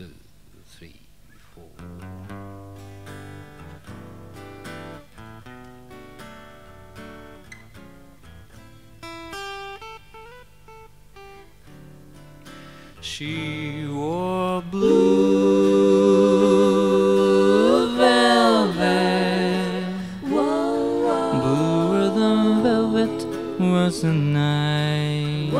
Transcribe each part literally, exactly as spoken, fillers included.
two, three, four. She wore blue velvet, bluer than velvet was the night,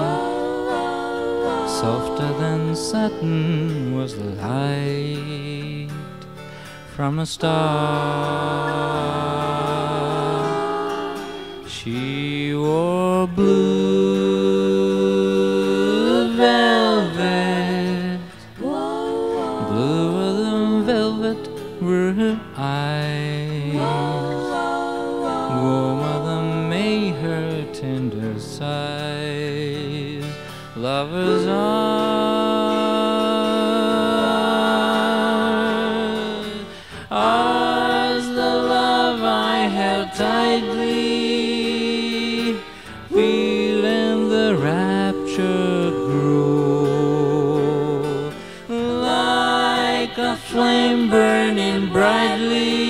softer than satin was the light from a star. She wore blue velvet, bluer than velvet were her eyes, warmer than May her tender sighs. Lovers are ours, the love I held tightly, feeling the rapture grow, like a flame burning brightly.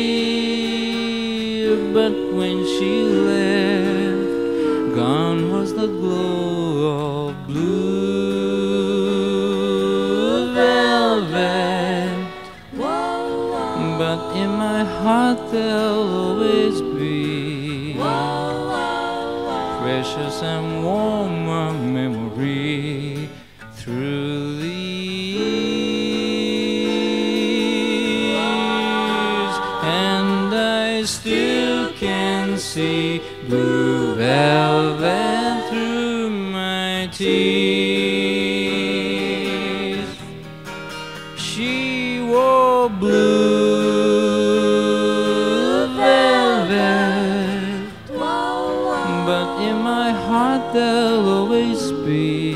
But when she left, gone was the glow of blue velvet. But in my heart there'll always be precious and warmer memory through the years, and I still can see blue velvet through my tears. She wore blue velvet, but in my heart there'll always be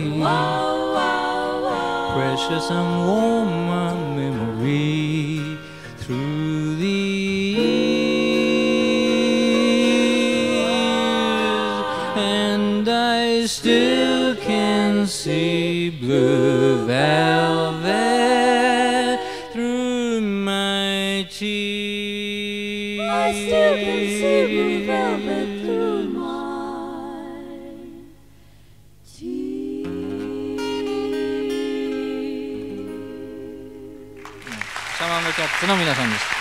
precious and warmer memory through the years, and I still can see blue velvet through my tears. I still can see blue velvet through my tears. サマンドキャッツの皆さんでした。